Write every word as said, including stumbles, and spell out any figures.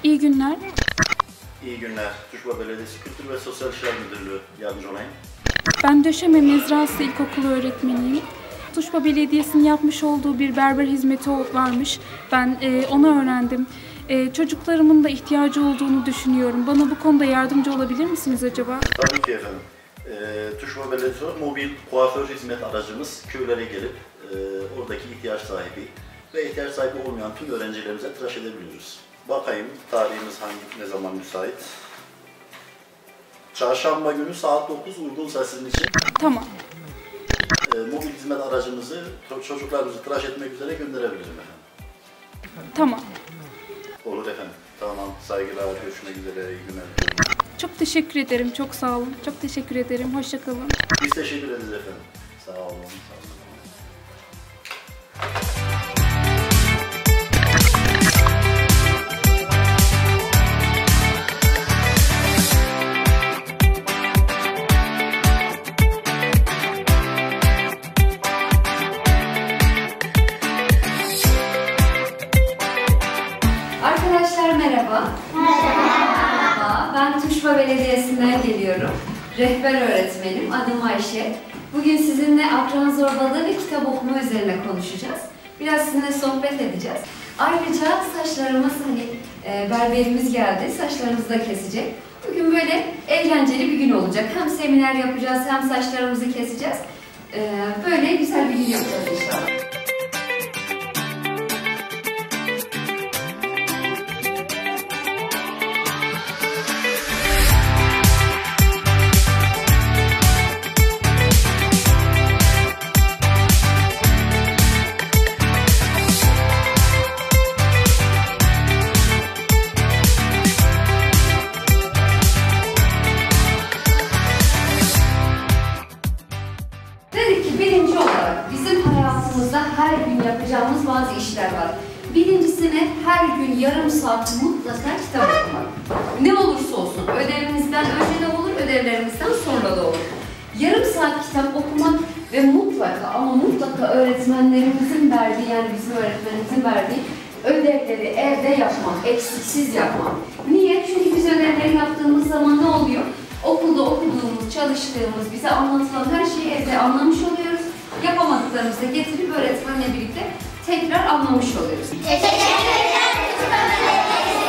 İyi günler. İyi günler. Tuşba Belediyesi Kültür ve Sosyal İşler Müdürlüğü yardımcı olayım. Ben Döşeme Mezrası İlkokulu öğretmeniyim. Tuşba Belediyesi'nin yapmış olduğu bir berber hizmeti varmış. Ben e, onu öğrendim. E, çocuklarımın da ihtiyacı olduğunu düşünüyorum. Bana bu konuda yardımcı olabilir misiniz acaba? Tabii ki efendim. E, Tuşba Belediyesi mobil kuaför hizmet aracımız köylere gelip e, oradaki ihtiyaç sahibi ve ihtiyaç sahibi olmayan tüm öğrencilerimize tıraş edebiliyoruz. Bakayım tarihimiz hangi, ne zaman müsait? Çarşamba günü saat dokuz uygunsa sizin için. Tamam. E, mobil hizmet aracımızı çocuklarımızı tıraş etmek üzere gönderebilirim efendim. Tamam. Olur efendim. Tamam. Saygılar. Görüşmek üzere. İyi günler. Çok teşekkür ederim. Çok sağ olun. Çok teşekkür ederim. Hoşça kalın. Biz teşekkür ederiz efendim. Sağ olun. Sağ olun. Arkadaşlar merhaba. Merhaba. Ben Tuşba Belediyesi'nden geliyorum. Rehber öğretmenim. Adım Ayşe. Bugün sizinle akran zorbalığı ve kitap okuma üzerine konuşacağız. Biraz sizinle sohbet edeceğiz. Ayrıca saçlarımız, hani e, berberimiz geldi. Saçlarımızı da kesecek. Bugün böyle eğlenceli bir gün olacak. Hem seminer yapacağız hem saçlarımızı keseceğiz. E, böyle güzel bir gün yapacağız inşallah. Her gün yapacağımız bazı işler var. Birincisine her gün yarım saat mutlaka kitap okumak. Ne olursa olsun, ödevinizden önce de olur, ödevlerimizden sonra da olur. Yarım saat kitap okumak ve mutlaka ama mutlaka öğretmenlerimizin verdiği, yani bizim öğretmenimizin verdiği ödevleri evde yapmak, eksiksiz yapmak. Niye? Çünkü biz ödevleri yaptığımız zaman ne oluyor? Okulda okuduğumuz, çalıştığımız, bize anlatılan her şeyi evde anlamış oluyoruz. Yapamadıklarımızı getirip öğretmenle birlikte tekrar anlamış oluyoruz. Teşekkür ederim.